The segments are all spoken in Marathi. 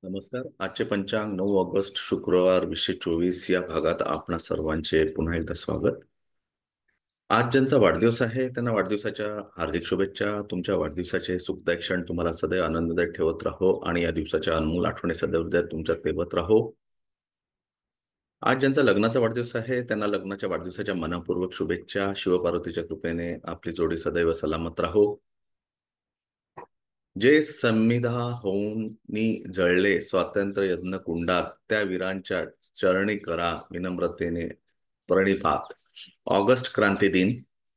नमस्कार. आजचे पंचांग 9 ऑगस्ट शुक्रवार 2024 या भागात आपणा सर्वांचे पुन्हा एकदा स्वागत. आज ज्यांचा वाढदिवस आहे त्यांना वाढदिवसाच्या हार्दिक शुभेच्छा. तुमच्या वाढदिवसाचे सुखदायक क्षण तुम्हाला सदैव आनंददायक ठेवत राहो आणि या दिवसाच्या अनमोल आठवणी सदैव हृदयात तुमच्या तेवत राहो. आज ज्यांचा लग्नाचा वाढदिवस आहे त्यांना लग्नाच्या वाढदिवसाच्या मनपूर्वक शुभेच्छा. शिवपार्वतीच्या कृपेने आपली जोडी सदैव सलामत राहो. जे संमिधा होऊन मी जळले स्वातंत्र्य यज्ञ कुंडात त्या वीरांच्या चरणी करा विनम्रतेने प्रणिपात. ऑगस्ट क्रांती दिन.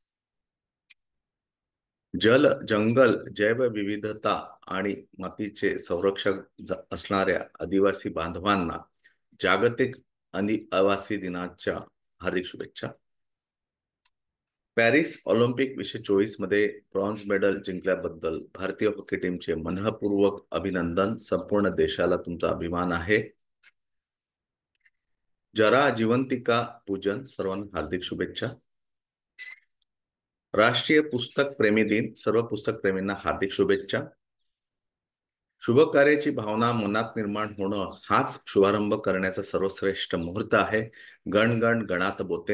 जल जंगल जैवविविधता आणि मातीचे संरक्षक असणाऱ्या आदिवासी बांधवांना जागतिक आदिवासी दिनाच्या हार्दिक शुभेच्छा. पॅरिस ऑलिम्पिक 2024 मध्ये ब्रॉन्झ मेडल जिंकल्याबद्दल भारतीय हॉकी टीमचे मनःपूर्वक अभिनंदन. संपूर्ण देशाला तुमचा अभिमान आहे. जरा जिवंतिका पूजन. सर्वांना हार्दिक शुभेच्छा. राष्ट्रीय पुस्तक प्रेमी दिन. सर्व पुस्तक प्रेमींना हार्दिक शुभेच्छा. शुभ कार्याची भावना मनात निर्माण होणं हाच शुभारंभ करण्याचा सर्वश्रेष्ठ मुहूर्त आहे. गण गण गणात बोते.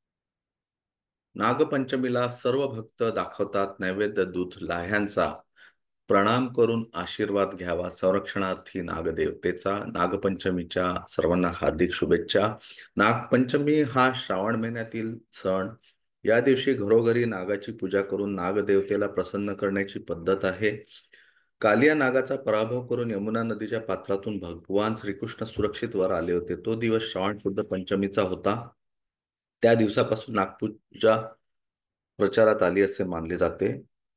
नागपंचमीला सर्व भक्त दाखवतात नैवेद्य दूध लाह्यांचा. प्रणाम करून आशीर्वाद घ्यावा संरक्षणार्थी नागदेवतेचा. नागपंचमीच्या सर्वांना हार्दिक शुभेच्छा. नागपंचमी हा श्रावण महिन्यातील सण. या दिवशी घरोघरी नागाची पूजा करून नागदेवतेला प्रसन्न करण्याची पद्धत आहे. कालिया नागाचा पराभव करून यमुना नदीच्या पात्रातून भगवान श्रीकृष्ण सुरक्षित वर आले होते. तो दिवस श्रावण शुद्ध पंचमीचा होता. त्या दिवसापासून नागपूजा प्रचारात आली असे मानले जाते.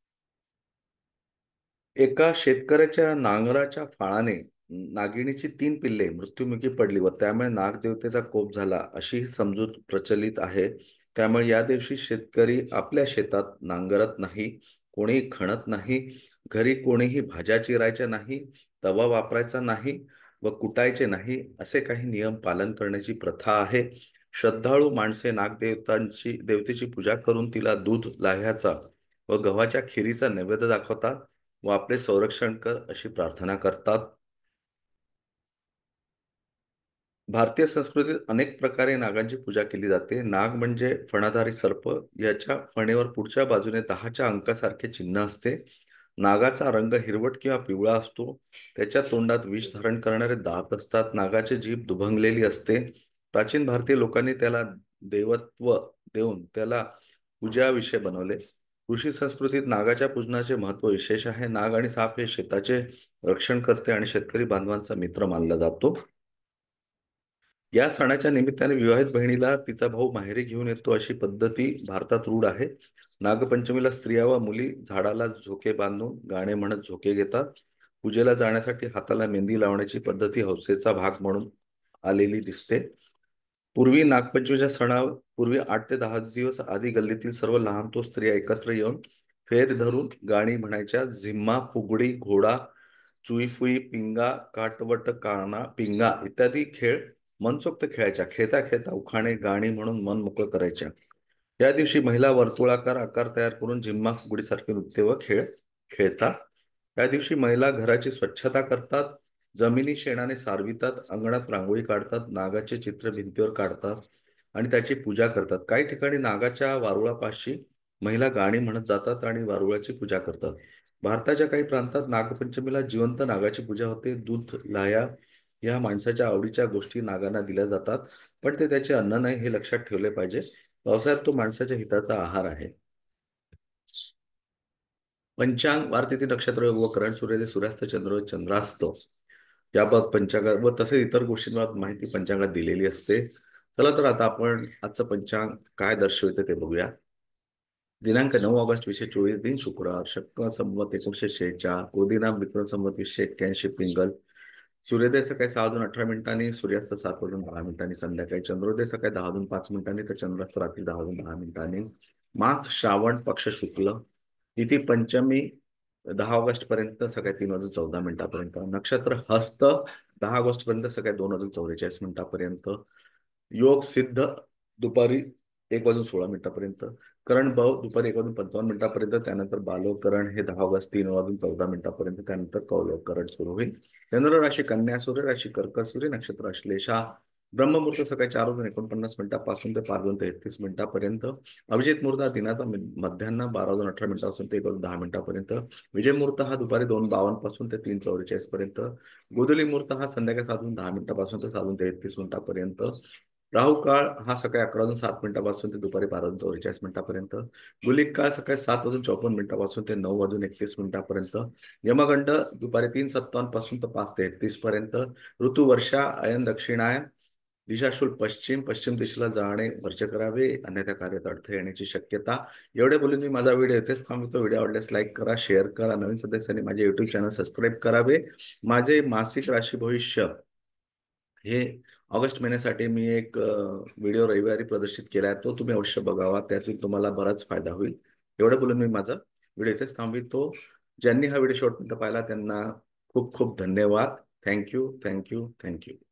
एका शेतकऱ्याच्या नांगराच्या फाळाने नागिणीची 3 पिल्ले मृत्युमुखी पडली व त्यामुळे नागदेवतेचा कोप झाला अशी ही समजूत प्रचलित आहे. त्यामुळे या दिवशी शेतकरी आपल्या शेतात नांगरत नाही, कोणी खणत नाही, घरी कोणीही भाज्या चिरायच्या नाही, तवा वापरायचा नाही व कुटायचे नाही असे काही नियम पालन करण्याची प्रथा आहे. श्रद्धाळू माणसे देवतेची पूजा करून तिला दूध लाह्याचा व गव्हाच्या खिरीचा नैवेद्य दाखवतात व आपले संरक्षण कर अशी प्रार्थना करतात. भारतीय संस्कृतीत अनेक प्रकारे नागांची पूजा केली जाते. नाग म्हणजे फणाधारी सर्प. याच्या फणेवर पुढच्या बाजूने 10च्या अंकासारखे चिन्ह असते. नागाचा रंग हिरवट किंवा पिवळा असतो. त्याच्या तोंडात विष धारण करणारे दात असतात. नागाची जीभ दुभंगलेली असते. प्राचीन भारतीय लोकांनी त्याला देवत्व देऊन त्याला पूजा विषय बनवले. कृषी संस्कृतीत नागाच्या पूजनाचे महत्त्व विशेष आहे. नाग आणि साप हे शेताचे रक्षण करते आणि शेतकरी बांधवांचा मित्र मानला जातो. या सणाच्या निमित्ताने विवाहित बहिणीला तिचा भाऊ माहेरी घेऊन येतो अशी पद्धती भारतात रूढ आहे. नागपंचमीला स्त्रिया व मुली झाडाला झोके बांधून गाणे म्हणत झोके घेतात. पूजेला जाण्यासाठी हाताला मेहंदी लावण्याची पद्धती हौसेचा भाग म्हणून आलेली दिसते. पूर्वी नागपंचमीच्या सणापूर्वी 8 ते 10 दिवस आधी गल्लीतील सर्व लहान तो स्त्रिया एकत्र येऊन फेर धरून गाणी म्हणायच्या. झिम्मा, फुगडी, घोडा, चुईफुई, पिंगा, काटवट, काना, पिंगा इत्यादी खेळ मनसोक्त खेळायच्या. खेळता खेळता उखाणे गाणी म्हणून मन मोकळं करायच्या. या दिवशी महिला वर्तुळाकार आकार तयार करून झिम्मा, फुगडीसारखे नृत्य व खेळ खेळतात. या दिवशी महिला घराची स्वच्छता करतात, जमिनी शेणाने सारवितात, अंगणात रांगोळी काढतात, नागाचे चित्र भिंतीवर काढतात आणि त्याची पूजा करतात. काही ठिकाणी नागाच्या वारुळापाशी महिला गाणी म्हणत जातात आणि वारुळाची पूजा करतात. भारताच्या काही प्रांतात नागपंचमीला जिवंत नागाची पूजा होते. दूध लाह्या या माणसाच्या आवडीच्या गोष्टी नागांना दिल्या जातात, पण ते त्याचे अन्न नाही हे लक्षात ठेवले पाहिजे. पावसाळ्यात तो माणसाच्या हिताचा आहार आहे. पंचांग वार तिथी नक्षत्र योग व करण सूर्योदय सूर्यास्त चंद्र चंद्रास्त याबाबत पंचांगात व तसेच इतर गोष्टींबाबत माहिती पंचांगात दिलेली असते. चला तर आता आपण आजचं पंचांग काय दर्शवते ते बघूया. दिनांक 9 ऑगस्ट 2024 दिन शुक्रवार शक संवत 1946 गोदीनाम विक्रम संवत 281 पिंगल. सूर्योदय सकाळी 6:18 सूर्यास्त 7:10 संध्याकाळी. चंद्रोदय सकाळी 10:05 तर चंद्रास्त रात्री 10:10 मास श्रावण पक्ष शुक्ल. तिथी पंचमी 10 ऑगस्ट पर्यंत सकाळी 3:14 नक्षत्र हस्त 10 ऑगस्ट पर्यंत सकाळी 2:44 पर्यंत. योग सिद्ध दुपारी 1:16 पर्यंत. करण ब दुपारी 1 वाजून 55 मिनिटापर्यंत, त्यानंतर बालवकरण हे 10 वाजून 3 वाजून 14 मिनिटापर्यंत, त्यानंतर कौलवकरण सुरू होईल. धनुराशी कन्या, सूर्यराशी कर्क, सूर्यनक्षत्र श्लेषा. ब्रह्ममुहूर्त सकाळी 4 वाजून 49 मिनिटापासून ते 5 वाजून 33 मिनिटापर्यंत. अभिजित मुहूर्त हा दिनाचा मध्यान्ह 12 वाजून 18 मिनिटापासून ते 1 वाजून 10 मिनिटापर्यंत. विजय मुहूर्त हा दुपारी 2:52 पासून ते 3:44 पर्यंत. गोधुली मुहूर्त हा संध्याकाळी 7 वाजून 10 मिनिटापासून ते 7 वाजून 33 मिनिटापर्यंत. राहू काळ हा सकाळी 11 वाजून 7 मिनिटापासून ते दुपारी 12 वाजून 44 मिनिटापर्यंत. गुलिक काळ सकाळी 7 वाजून 54 मिनिटापासून ते 9 वाजून 31 मिनिटापर्यंत. यमगंड दुपारी 3:57 पासून तर 5:33 पर्यंत. ऋतू वर्षा, अयन दक्षिणायन. दिशा शुल्क पश्चिम. पश्चिम दिशेला जाणे वर्ज्य करावे, अन्यथा कार्यात अडथळे येण्याची शक्यता. एवढे बोलून मी माझा व्हिडिओ इथेच थांबवतो. व्हिडिओ आवडल्यास लाईक करा, शेअर करा. नवीन सदस्यांनी माझे युट्यूब चॅनल सबस्क्राईब करावे. माझे मासिक राशी भविष्य हे ऑगस्ट महिन्यासाठी मी एक व्हिडिओ रविवारी प्रदर्शित केला आहे, तो तुम्ही अवश्य बघावा. त्यातून तुम्हाला बराच फायदा होईल. एवढं बोलून मी माझा व्हिडिओ इथेच थांबवितो. ज्यांनी हा व्हिडिओ शेवटपर्यंत पाहिला त्यांना खूप खूप धन्यवाद. Thank you, thank you, thank you.